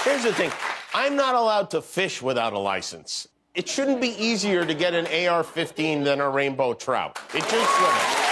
Here's the thing. I'm not allowed to fish without a license. It shouldn't be easier to get an AR-15 than a rainbow trout. It just shouldn't.